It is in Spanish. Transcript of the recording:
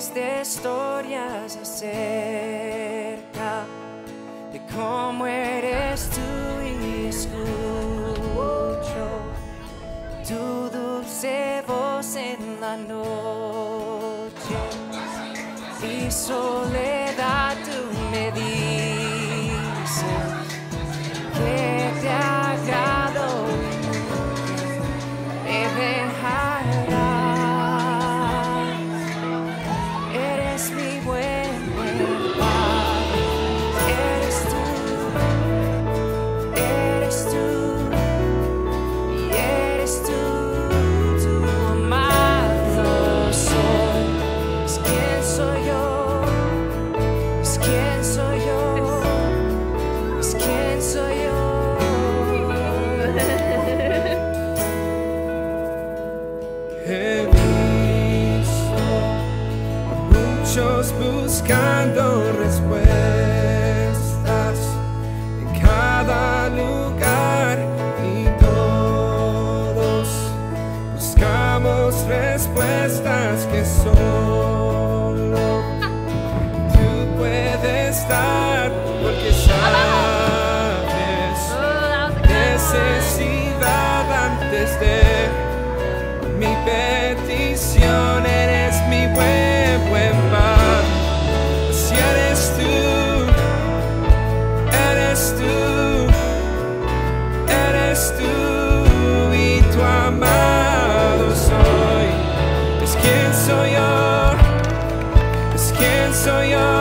Miles de historias acerca de cómo eres tú y escucho tu dulce voz en la noche. Mi soledad tú me dices que te agrado y me dejarás. Eres mi buen Padre, eres tú, y eres tú, tu amado soy. Es quien soy yo, es quien soy yo, es quien soy yo. He visto a muchos buscando respuestas en cada lugar y todos buscamos respuestas que solo tú puedes dar, porque sabes necesidad antes de mi petición. Eres mi buen Padre, si eres tú, eres tú, eres tú, y tu amado soy. Es quien soy yo, es quien soy yo.